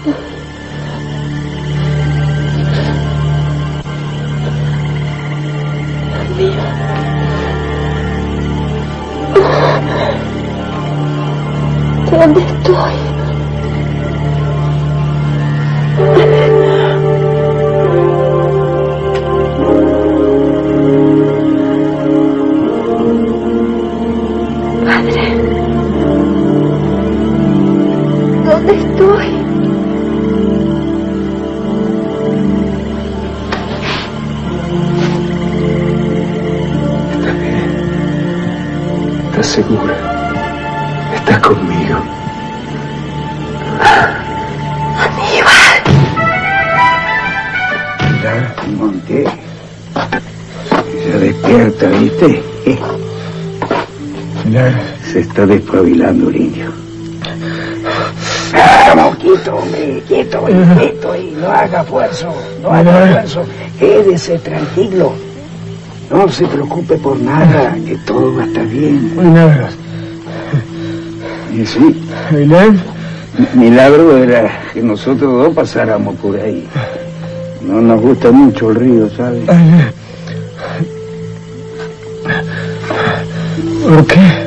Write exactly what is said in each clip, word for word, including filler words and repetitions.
¿Dónde estoy? Padre, ¿dónde estoy? Está bien. ¿Estás segura? Estás conmigo. Aníbal. Ya, Monte. Ya despierta, ¿viste? Ya. Se está despabilando el indio. Vamos, quieto, hombre, quieto, quieto, y no haga esfuerzo, no haga esfuerzo. Quédese tranquilo. No se preocupe por nada, que todo va a estar bien. Milagros. Y sí. ¿Milagros? Milagro era que nosotros dos pasáramos por ahí. No nos gusta mucho el río, ¿sabes? ¿Por qué?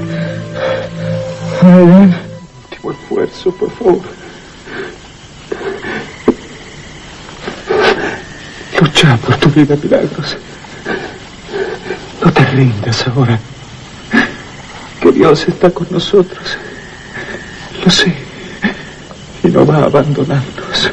Último esfuerzo, por favor. Lucha por tu vida, Milagros. No te rindas ahora. Que Dios está con nosotros. Lo sé. Y no va a abandonarnos.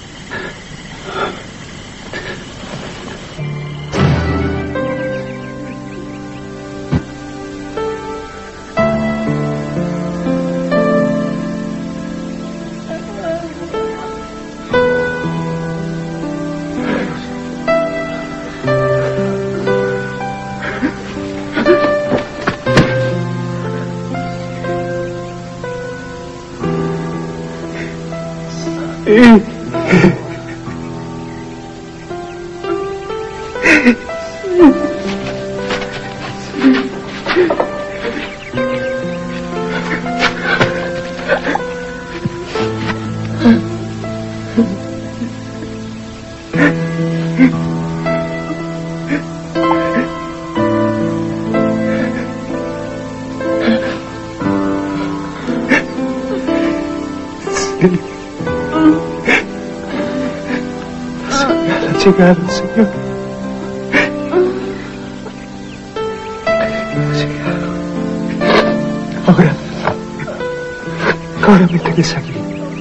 Llegado, Señor. Llegado. Ahora, ahora me tenés aquí.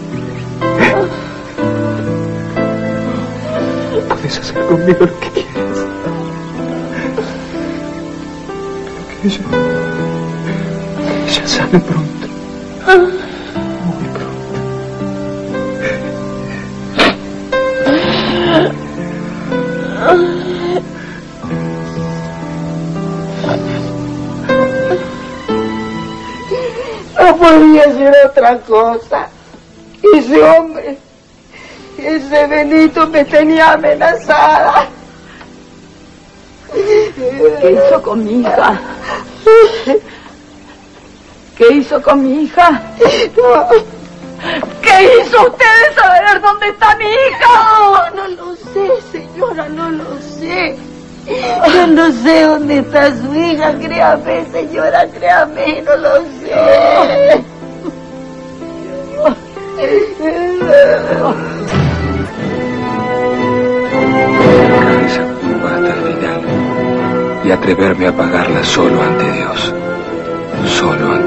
Puedes hacer conmigo lo que quieras. Pero que ella, ella sale pronto. Muy pronto. No podía ser otra cosa. Ese hombre, ese Benito me tenía amenazada. ¿Qué hizo con mi hija? ¿Qué hizo con mi hija? ¿Qué hizo usted de saber dónde está mi hija? No, no lo sé, señora, no lo sé. Yo no sé dónde está su hija, créame, señora, créame, no lo sé. Cabeza curva hasta el final y atreverme a pagarla solo ante Dios, solo ante